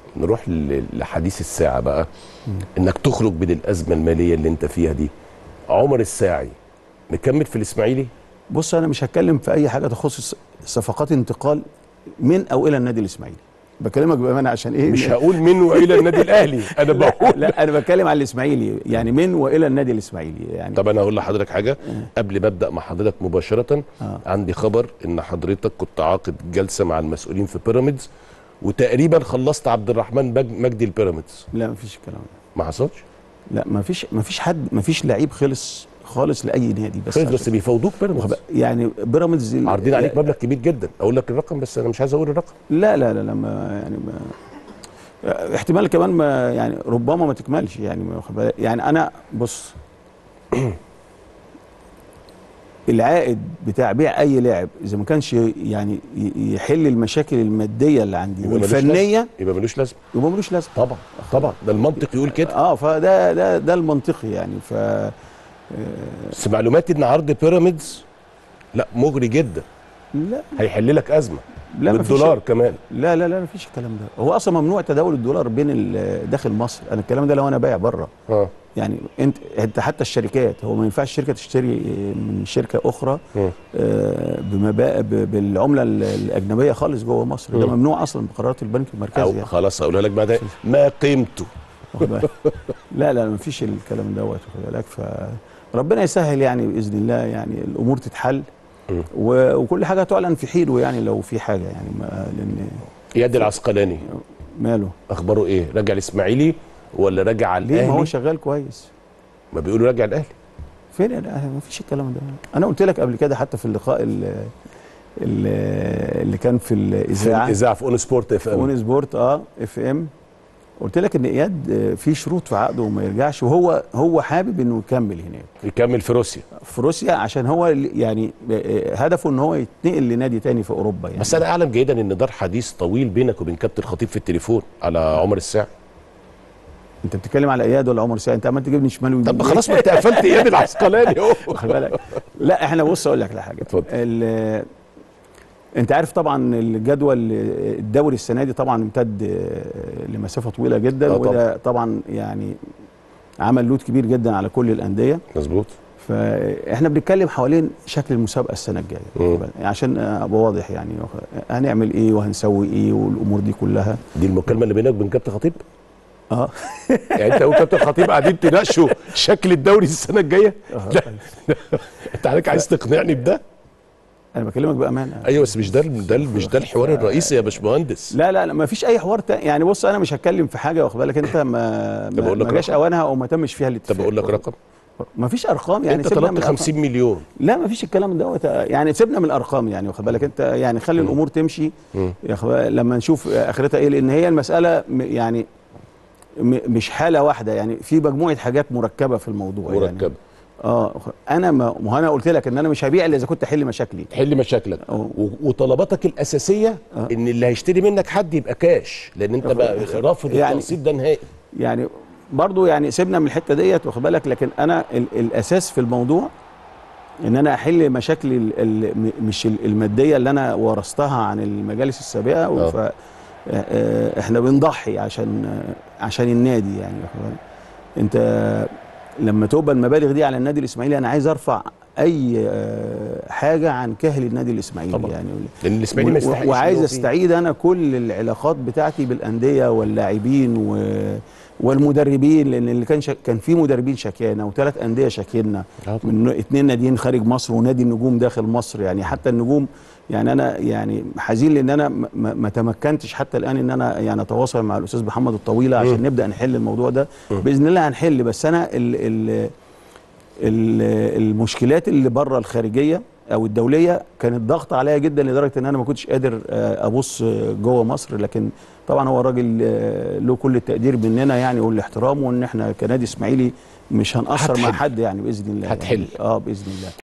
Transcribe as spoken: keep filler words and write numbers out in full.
نروح لحديث الساعه بقى. م. انك تخرج من الازمه الماليه اللي انت فيها دي. عمر الساعي مكمل في الاسماعيلي؟ بص انا مش هتكلم في اي حاجه تخص صفقات انتقال من او الى النادي الاسماعيلي. بكلمك بامانه عشان ايه؟ مش هقول من والى النادي الاهلي، انا بقول لا, لا انا بتكلم على الاسماعيلي، يعني من والى النادي الاسماعيلي يعني. طب انا هقول لحضرتك حاجه قبل ما ابدا مع حضرتك مباشره. آه. عندي خبر ان حضرتك كنت عاقد جلسه مع المسؤولين في بيراميدز وتقريبا خلصت عبد الرحمن مجدي البيراميدز. لا مفيش الكلام ده. ما حصلش؟ لا مفيش مفيش حد، مفيش لعيب خلص خالص لاي نادي. بس بس بيفاوضوك بيراميدز يعني. بيراميدز عارضين عليك مبلغ كبير جدا، اقول لك الرقم بس انا مش عايز اقول الرقم. لا لا لا, لا ما يعني ما احتمال كمان ما يعني ربما ما تكملش يعني. يعني انا بص العائد بتاع بيع اي لاعب اذا ما كانش يعني يحل المشاكل الماديه اللي عندي والفنيه يبقى ملوش لازمه. يبقى ملوش لازمه طبعا طبعا، ده المنطق يقول كده. اه فده ده ده المنطقي يعني. ف بس معلوماتي ان عرض بيراميدز لا مغري جدا. لا هيحل لك ازمه. لا بالدولار كمان. لا لا لا مفيش الكلام ده. هو اصلا ممنوع تداول الدولار بين داخل مصر. انا الكلام ده لو انا بايع بره. اه يعني انت انت حتى الشركات، هو ما ينفعش شركه تشتري من شركه اخرى آه بمبا بالعمله الاجنبيه خالص جوه مصر. ده ممنوع اصلا بقرارات البنك المركزي. أو يعني خلاص اقولها لك بعدين ما قيمته. لا لا مفيش الكلام دوت واخد بالك. فربنا يسهل يعني باذن الله، يعني الامور تتحل وكل حاجه تعلن في حينه يعني لو في حاجه يعني. لان اياد العسقلاني ماله؟ اخباره ايه؟ راجع الاسماعيلي ولا راجع على الاهلي؟ ليه؟ ما هو شغال كويس. ما بيقولوا راجع الاهلي. فين الاهلي؟ ما فيش الكلام ده. انا قلت لك قبل كده حتى في اللقاء اللي, اللي كان في الاذاعه في الاذاعه في اون سبورت اف ام. اون سبورت اه اف ام. قلت لك ان اياد في شروط في عقده وما يرجعش، وهو هو حابب انه يكمل هناك. يكمل في روسيا. في روسيا عشان هو يعني هدفه ان هو يتنقل لنادي تاني في اوروبا يعني. بس انا اعلم جيدا ان دار حديث طويل بينك وبين كابتن الخطيب في التليفون على عمر الساعي. انت بتتكلم على اياد ولا عمر الساعي؟ انت عمال تجيبني شمال ويمين. طب خلاص ما انت قفلت اياد العسقلاني اهو. واخد بالك؟ لا احنا بص اقول لك على حاجه. اتفضل. انت عارف طبعا الجدول الدوري السنه دي طبعا امتد لمسافه طويله جدا، وده طبعا يعني عمل لود كبير جدا على كل الانديه. مظبوط. فاحنا بنتكلم حوالين شكل المسابقه السنه الجايه عشان ابقى واضح يعني هنعمل ايه وهنسوي ايه والامور دي كلها. دي المكالمه اللي بينك وبين كابتن خطيب؟ اه يعني انت وكابتن خطيب قاعدين تناقشوا شكل الدوري السنه الجايه؟ انت عليك عايز تقنعني بده؟ انا بكلمك بامانه. ايوه بس مش ده ده مش ده الحوار الرئيسي يا باشمهندس. لا لا لا ما فيش اي حوار تاني يعني. بص انا مش هتكلم في حاجه واخد بالك انت ما ما جاش اوانها او ما تمش فيها الاتفاق. طب اقول لك رقم. ما فيش ارقام يعني. انت طلبت خمسين مليون. لا ما فيش الكلام دوت يعني. سيبنا من الارقام يعني واخد بالك انت يعني. خلي م. الامور تمشي لما نشوف اخرتها ايه، لان هي المساله يعني مش حاله واحده يعني. في مجموعه حاجات مركبه في الموضوع مركبه يعني. اه انا ما هو انا قلت لك ان انا مش هبيع الا اذا كنت احل مشاكلي. تحل مشاكلك. أوه. وطلباتك الاساسيه أه. ان اللي هيشتري منك حد يبقى كاش، لان انت بقى رافض يعني التقسيط ده نهائي يعني. برضو يعني سيبنا من الحته ديت واخد بالك. لكن انا ال الاساس في الموضوع ان انا احل مشاكلي ال ال مش الماديه اللي انا ورثتها عن المجالس السابقه. أوه. احنا بنضحي عشان عشان النادي يعني واخد بالك انت. لما تبقى المبالغ دي على النادي الاسماعيلي انا عايز ارفع اي حاجه عن كاهل النادي الاسماعيلي طبعا. يعني لان الاسماعيلي ما يستحقش. وعايز استعيد انا كل العلاقات بتاعتي بالانديه واللاعبين والمدربين، لان اللي كان شك... كان في مدربين شكانا وثلاث انديه شاكينا من اثنين ناديين خارج مصر ونادي النجوم داخل مصر يعني. حتى النجوم يعني انا يعني حزين لان انا ما, ما تمكنتش حتى الان ان انا يعني اتواصل مع الاستاذ محمد الطويله عشان م. نبدا نحل الموضوع ده. م. باذن الله هنحل. بس انا ال ال ال المشكلات اللي بره الخارجيه او الدوليه كانت ضغط عليا جدا لدرجه ان انا ما كنتش قادر ابص جوه مصر. لكن طبعا هو الراجل له كل التقدير مننا يعني والاحترام، وان احنا كنادي اسماعيلي مش هنقصر مع حد يعني باذن الله. هتحل يعني اه باذن الله.